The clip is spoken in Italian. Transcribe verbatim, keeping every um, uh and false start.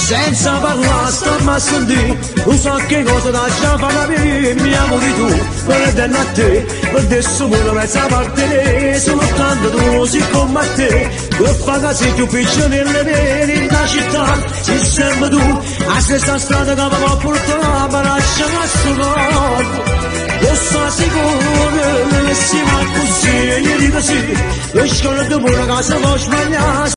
senza parlare stiamo a sentire, non so che cosa da già fa capire, mi amori tu, guarda a te, adesso pure mezza parte, sono tanto tu, siccome a te, che fa così più piccolelle veri, la città, si serve tu, a stessa strada che va a portare, ma lascia questo corpo. Io sono sicuro che si va così, io dico sì, e scordo pure casa non sbagliare.